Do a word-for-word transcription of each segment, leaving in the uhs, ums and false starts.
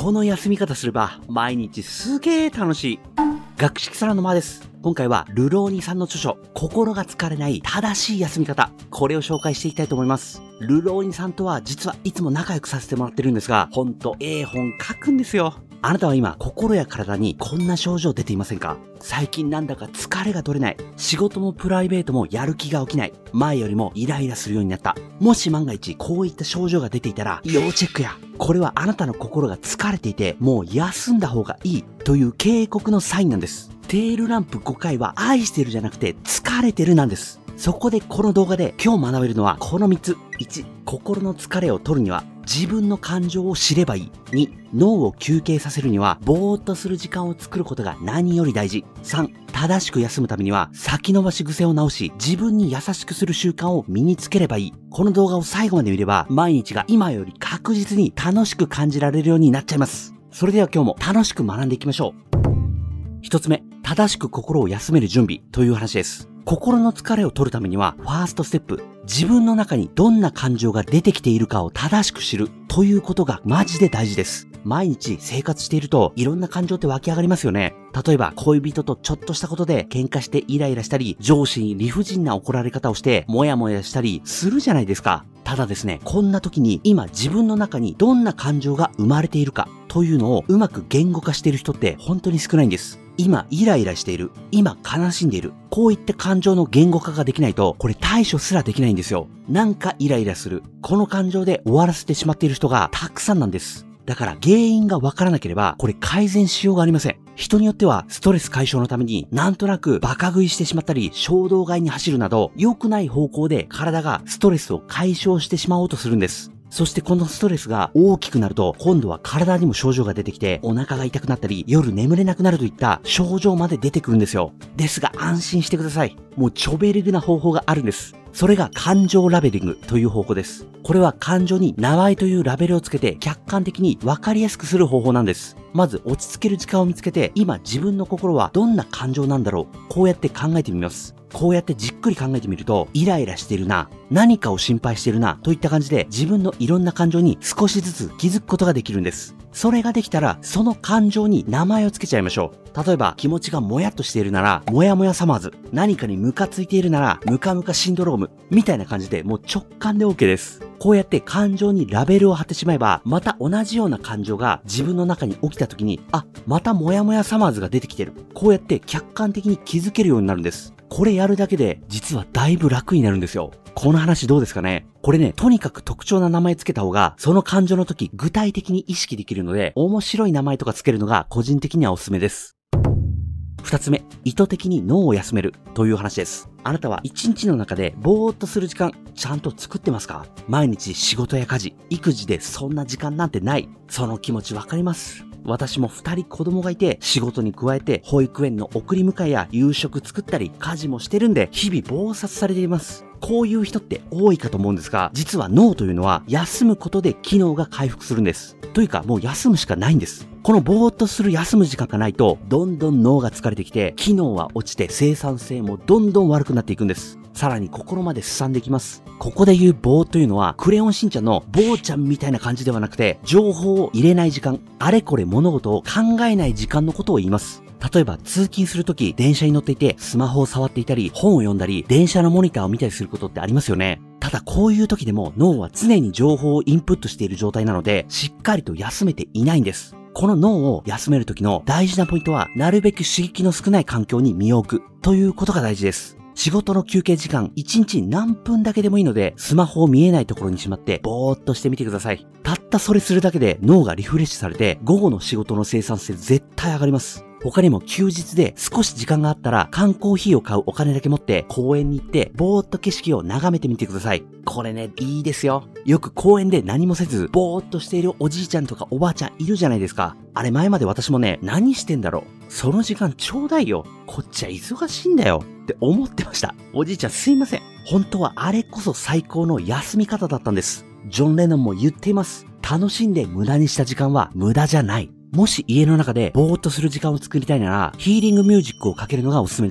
この休み方すれば毎日すげー楽しい。学識サラの間です。今回はルローニさんの著書、心が疲れない正しい休み方。これを紹介していきたいと思います。ルローニさんとは実はいつも仲良くさせてもらってるんですが、ほんとええ本書くんですよ。あなたは今、心や体にこんな症状出ていませんか？最近なんだか疲れが取れない。仕事もプライベートもやる気が起きない。前よりもイライラするようになった。もし万が一こういった症状が出ていたら、要チェックや。これはあなたの心が疲れていて、もう休んだ方がいいという警告のサインなんです。テールランプごかいは愛してるじゃなくて疲れてるなんです。そこでこの動画で今日学べるのはこのみっつ。いち、心の疲れを取るには自分の感情を知ればいい。に、脳を休憩させるにはぼーっとする時間を作ることが何より大事。さん、正しく休むためには先延ばし癖を直し自分に優しくする習慣を身につければいい。この動画を最後まで見れば毎日が今より確実に楽しく感じられるようになっちゃいます。それでは今日も楽しく学んでいきましょう。一つ目、正しく心を休める準備という話です。心の疲れを取るためには、ファーストステップ、自分の中にどんな感情が出てきているかを正しく知るということがマジで大事です。毎日生活しているといろんな感情って湧き上がりますよね。例えば恋人とちょっとしたことで喧嘩してイライラしたり、上司に理不尽な怒られ方をしてモヤモヤしたりするじゃないですか。ただですね、こんな時に今自分の中にどんな感情が生まれているかというのをうまく言語化している人って本当に少ないんです。今イライラしている。今悲しんでいる。こういった感情の言語化ができないと、これ対処すらできないんですよ。なんかイライラする。この感情で終わらせてしまっている人がたくさんなんです。だから原因がわからなければ、これ改善しようがありません。人によってはストレス解消のためになんとなくバカ食いしてしまったり、衝動買いに走るなど、良くない方向で体がストレスを解消してしまおうとするんです。そしてこのストレスが大きくなると、今度は体にも症状が出てきて、お腹が痛くなったり、夜眠れなくなるといった症状まで出てくるんですよ。ですが安心してください。もうちょべりぐな方法があるんです。それが感情ラベリングという方法です。これは感情に名前というラベルをつけて客観的に分かりやすくする方法なんです。まず落ち着ける時間を見つけて、今自分の心はどんな感情なんだろう。こうやって考えてみます。こうやってじっくり考えてみると、イライラしているな、何かを心配しているな、といった感じで自分のいろんな感情に少しずつ気づくことができるんです。それができたら、その感情に名前をつけちゃいましょう。例えば、気持ちがもやっとしているなら、もやもやサマーズ。何かにムカついているなら、ムカムカシンドローム。みたいな感じで、もう直感で OK です。こうやって感情にラベルを貼ってしまえば、また同じような感情が自分の中に起きた時に、あ、またもやもやサマーズが出てきてる。こうやって客観的に気づけるようになるんです。これやるだけで、実はだいぶ楽になるんですよ。この話どうですかね？これね、とにかく特徴な名前つけた方が、その感情の時具体的に意識できるので、面白い名前とかつけるのが個人的にはおすすめです。二つ目、意図的に脳を休めるという話です。あなたは一日の中でぼーっとする時間、ちゃんと作ってますか？毎日仕事や家事、育児でそんな時間なんてない。その気持ちわかります。私も二人子供がいて、仕事に加えて保育園の送り迎えや夕食作ったり家事もしてるんで、日々忙殺されています。こういう人って多いかと思うんですが、実は脳というのは休むことで機能が回復するんです。というかもう休むしかないんです。このぼーっとする休む時間がないと、どんどん脳が疲れてきて、機能は落ちて生産性もどんどん悪くなっていくんです。さらに心まで荒んでいきます。ここで言う棒というのは、クレヨンしんちゃんの坊ちゃんみたいな感じではなくて、情報を入れない時間、あれこれ物事を考えない時間のことを言います。例えば通勤するとき電車に乗っていてスマホを触っていたり本を読んだり電車のモニターを見たりすることってありますよね。ただこういう時でも脳は常に情報をインプットしている状態なのでしっかりと休めていないんです。この脳を休める時の大事なポイントはなるべく刺激の少ない環境に身を置くということが大事です。仕事の休憩時間いちにち何分だけでもいいのでスマホを見えないところにしまってぼーっとしてみてください。たったそれするだけで脳がリフレッシュされて午後の仕事の生産性絶対上がります。他にも休日で少し時間があったら缶コーヒーを買うお金だけ持って公園に行ってぼーっと景色を眺めてみてください。これね、いいですよ。よく公園で何もせずぼーっとしているおじいちゃんとかおばあちゃんいるじゃないですか。あれ前まで私もね、何してんだろう。その時間ちょうだいよ。こっちは忙しいんだよって思ってました。おじいちゃんすいません。本当はあれこそ最高の休み方だったんです。ジョン・レノンも言っています。楽しんで無駄にした時間は無駄じゃない。もし家の中でぼーっとする時間を作りたいなら、ヒーリングミュージックをかけるのがおすすめです。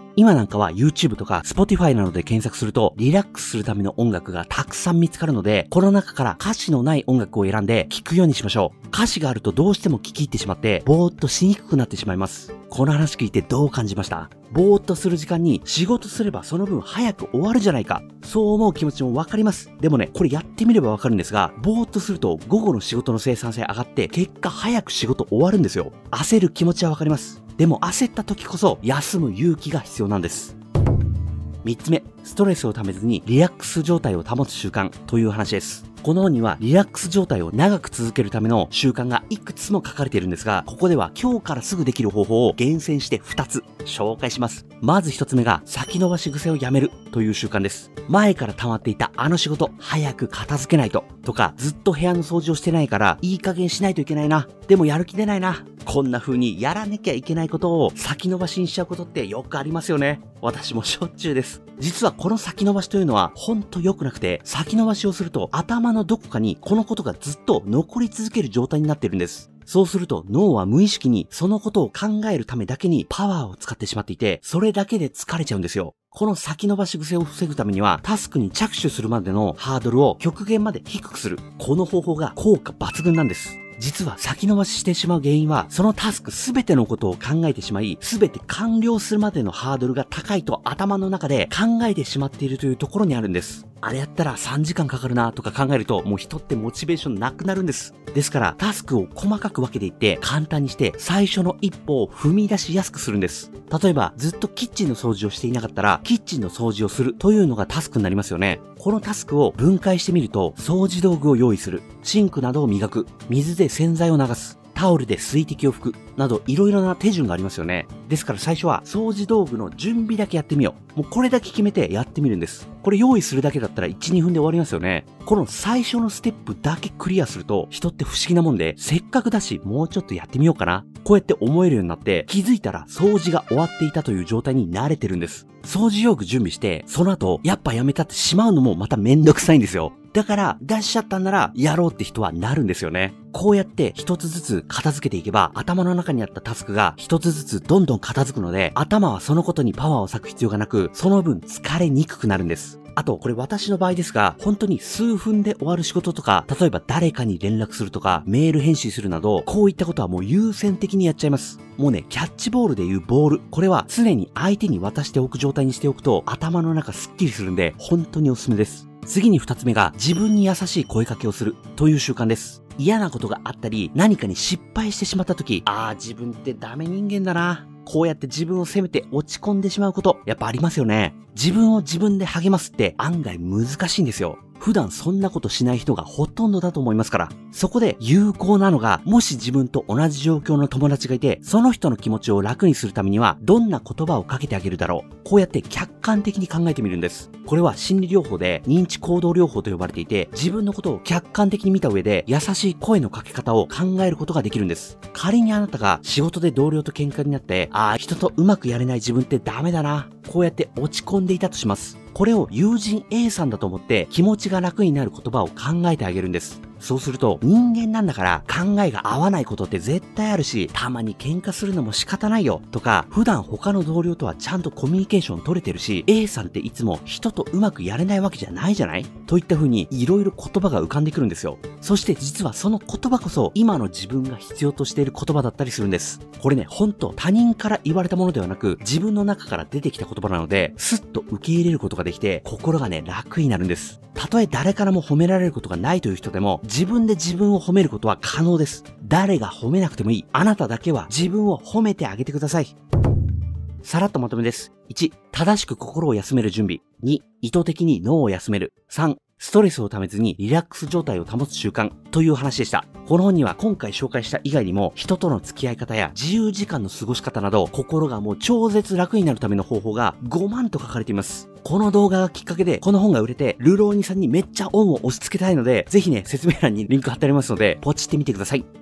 今なんかは YouTube とか Spotify などで検索するとリラックスするための音楽がたくさん見つかるので、この中から歌詞のない音楽を選んで聴くようにしましょう。歌詞があるとどうしても聴き入ってしまってぼーっとしにくくなってしまいます。この話聞いてどう感じました？ぼーっとする時間に仕事すればその分早く終わるじゃないか。そう思う気持ちもわかります。でもね、これやってみればわかるんですが、ぼーっとすると午後の仕事の生産性上がって結果早く仕事終わるんですよ。焦る気持ちはわかります。でも焦った時こそ休む勇気が必要なんです。みっつめ、ストレスをためずにリラックス状態を保つ習慣という話です。この本にはリラックス状態を長く続けるための習慣がいくつも書かれているんですが、ここでは今日からすぐできる方法を厳選してふたつ紹介します。まずひとつめが先延ばし癖をやめるという習慣です。前から溜まっていたあの仕事早く片付けないととか、ずっと部屋の掃除をしてないからいい加減しないといけないな、でもやる気出ないな、こんな風にやらなきゃいけないことを先延ばしにしちゃうことってよくありますよね。私もしょっちゅうです。実はこの先延ばしというのはほんと良くなくて、先延ばしをすると頭のどこかにこのことがずっと残り続ける状態になっているんです。そうすると脳は無意識にそのことを考えるためだけにパワーを使ってしまっていて、それだけで疲れちゃうんですよ。この先延ばし癖を防ぐためには、タスクに着手するまでのハードルを極限まで低くする。この方法が効果抜群なんです。実は先延ばししてしまう原因は、そのタスクすべてのことを考えてしまい、すべて完了するまでのハードルが高いと頭の中で考えてしまっているというところにあるんです。あれやったらさんじかんかかるなとか考えると、もう人ってモチベーションなくなるんです。ですから、タスクを細かく分けていって簡単にして最初の一歩を踏み出しやすくするんです。例えば、ずっとキッチンの掃除をしていなかったら、キッチンの掃除をするというのがタスクになりますよね。このタスクを分解してみると、掃除道具を用意する、シンクなどを磨く、水で洗剤を流す、タオルで水滴を拭くなどいろいろな手順がありますよね。ですから最初は掃除道具の準備だけやってみよう。もうこれだけ決めてやってみるんです。これ用意するだけだったらいち、にふんで終わりますよね。この最初のステップだけクリアすると人って不思議なもんで、せっかくだしもうちょっとやってみようかな。こうやって思えるようになって気づいたら掃除が終わっていたという状態に慣れてるんです。掃除用具準備して、その後やっぱやめたってしまうのもまためんどくさいんですよ。だから出しちゃったんならやろうって人はなるんですよね。こうやって一つずつ片付けていけば頭の中にあったタスクが一つずつどんどん片付くので、頭はそのことにパワーを割く必要がなく、その分疲れにくくなるんです。あとこれ私の場合ですが、本当に数分で終わる仕事とか、例えば誰かに連絡するとかメール返信するなど、こういったことはもう優先的にやっちゃいます。もうね、キャッチボールでいうボール、これは常に相手に渡しておく状態にしておくと頭の中スッキリするんで本当におすすめです。次に二つ目が自分に優しい声かけをするという習慣です。嫌なことがあったり何かに失敗してしまった時、ああ自分ってダメ人間だな、こうやって自分を責めて落ち込んでしまうことやっぱありますよね。自分を自分で励ますって案外難しいんですよ。普段そんなことしない人がほとんどだと思いますから。そこで有効なのが、もし自分と同じ状況の友達がいて、その人の気持ちを楽にするためにはどんな言葉をかけてあげるだろう。こうやって客観的に考えてみるんです。これは心理療法で認知行動療法と呼ばれていて、自分のことを客観的に見た上で優しい声のかけ方を考えることができるんです。仮にあなたが仕事で同僚と喧嘩になって、ああ人とうまくやれない自分ってダメだな、こうやって落ち込んでいたとします。これを友人 A さんだと思って気持ちが楽になる言葉を考えてあげるんです。そうすると人間なんだから考えが合わないことって絶対あるし、たまに喧嘩するのも仕方ないよとか、普段他の同僚とはちゃんとコミュニケーション取れてるし、 A さんっていつも人とうまくやれないわけじゃないじゃないといった風にいろいろ言葉が浮かんでくるんですよ。そして実はその言葉こそ今の自分が必要としている言葉だったりするんです。これね、ほんと他人から言われたものではなく自分の中から出てきた言葉なので、スッと受け入れることができて心がね楽になるんです。たとえ誰からも褒められることがないという人でも自分で自分を褒めることは可能です。誰が褒めなくてもいい。あなただけは自分を褒めてあげてください。さらっとまとめです。いち、正しく心を休める準備。に、意図的に脳を休める。さん、ストレスをためずにリラックス状態を保つ習慣という話でした。この本には今回紹介した以外にも、人との付き合い方や自由時間の過ごし方など、心がもう超絶楽になるための方法がごまんと書かれています。この動画がきっかけでこの本が売れて、ルローニさんにめっちゃ恩を押し付けたいので、ぜひね、説明欄にリンク貼ってありますので、ポチってみてください。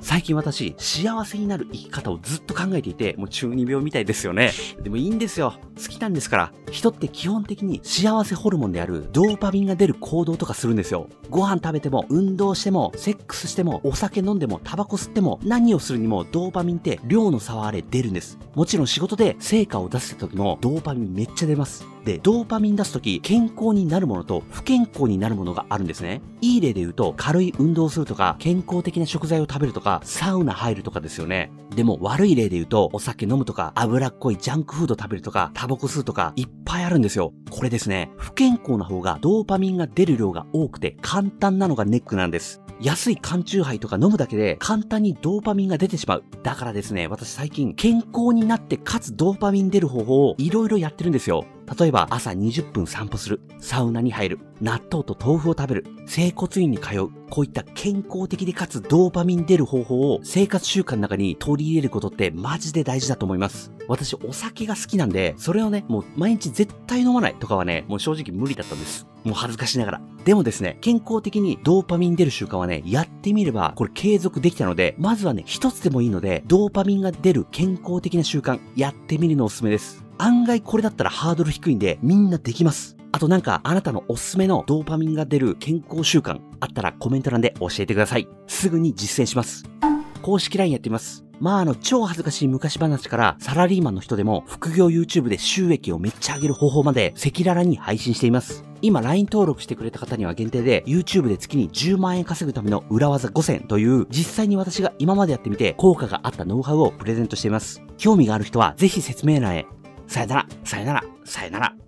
最近私、幸せになる生き方をずっと考えていて、もう中二病みたいですよね。でもいいんですよ。好きなんですから。人って基本的に幸せホルモンであるドーパミンが出る行動とかするんですよ。ご飯食べても、運動しても、セックスしても、お酒飲んでも、タバコ吸っても、何をするにもドーパミンって量の差はあれ出るんです。もちろん仕事で成果を出せた時もドーパミンめっちゃ出ます。で、ドーパミン出す時、健康になるものと不健康になるものがあるんですね。いい例で言うと、軽い運動をするとか、健康的な食材を食べるとか、サウナ入るとかですよね。でも悪い例で言うと、お酒飲むとか、脂っこいジャンクフード食べるとか、タバコ吸うとか、いっぱいあるんですよ。これですね、不健康な方がドーパミンが出る量が多くて簡単なのがネックなんです。安い缶チューハイとか飲むだけで簡単にドーパミンが出てしまう。だからですね、私最近健康になってかつドーパミン出る方法をいろいろやってるんですよ。例えば朝にじゅっぷん散歩する、サウナに入る、納豆と豆腐を食べる、整骨院に通う、こういった健康的でかつドーパミン出る方法を生活習慣の中に取り入れることってマジで大事だと思います。私お酒が好きなんで、それをね、もう毎日絶対飲まないとかはね、もう正直無理だったんです。もう恥ずかしながら。でもですね、健康的にドーパミン出る習慣はね、やってみればこれ継続できたので、まずはね、一つでもいいので、ドーパミンが出る健康的な習慣、やってみるのおすすめです。案外これだったらハードル低いんで、みんなできます。あとなんかあなたのおすすめのドーパミンが出る健康習慣あったらコメント欄で教えてください。すぐに実践します。公式 ライン やってみます。まああの超恥ずかしい昔話からサラリーマンの人でも副業 YouTube で収益をめっちゃ上げる方法まで赤裸々に配信しています。今 ライン 登録してくれた方には限定で YouTube で月にじゅうまんえん稼ぐための裏技ごせんという実際に私が今までやってみて効果があったノウハウをプレゼントしています。興味がある人はぜひ説明欄へ。さよなら、さよなら、さよなら。